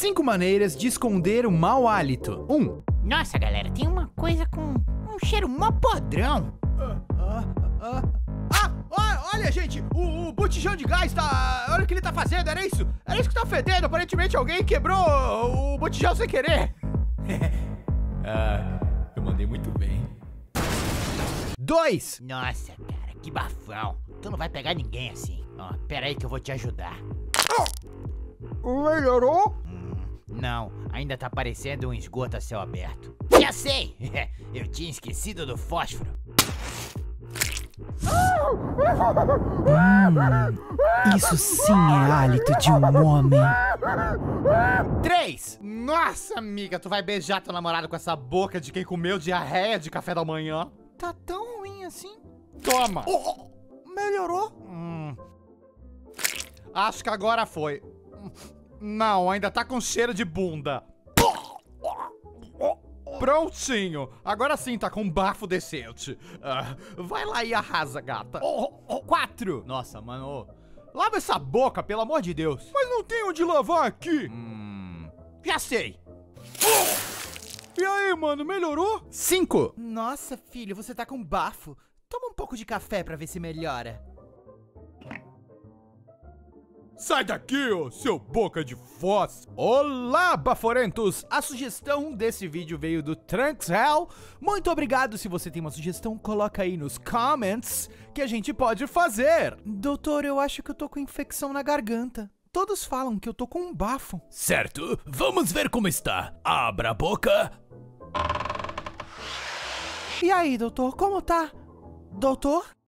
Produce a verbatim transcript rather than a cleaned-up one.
Cinco maneiras de esconder o mau hálito. Um. Nossa, galera, tem uma coisa com um cheiro mó podrão. Ah, ah, ah. Ah, ó, olha, gente, o, o botijão de gás tá... Olha o que ele tá fazendo, era isso? Era isso que tá fedendo, aparentemente alguém quebrou o botijão sem querer. Ah, eu mandei muito bem. Dois. Nossa, cara, que bafão. Tu não vai pegar ninguém assim. Ó, pera aí que eu vou te ajudar. Melhorou? Hum, não, ainda tá parecendo um esgoto a céu aberto. Já sei! Eu tinha esquecido do fósforo. Hum, isso sim é hálito de um homem. Três. Nossa, amiga, tu vai beijar teu namorado com essa boca de quem comeu diarreia de café da manhã? Tá tão ruim assim? Toma! Oh, melhorou? Hum. Acho que agora foi. Não, ainda tá com cheiro de bunda. Prontinho. Agora sim tá com um bafo decente. Ah, vai lá e arrasa, gata. Quatro. Nossa, mano. Lava essa boca, pelo amor de Deus. Mas não tem onde lavar aqui. Hum, já sei. E aí, mano, melhorou? Cinco. Nossa, filho, você tá com bafo. Toma um pouco de café pra ver se melhora. Sai daqui, ô, seu boca de foz! Olá, baforentos! A sugestão desse vídeo veio do Trunks Hell. Muito obrigado. Se você tem uma sugestão, coloca aí nos comments que a gente pode fazer. Doutor, eu acho que eu tô com infecção na garganta. Todos falam que eu tô com um bafo. Certo, vamos ver como está. Abra a boca. E aí, doutor, como tá? Doutor?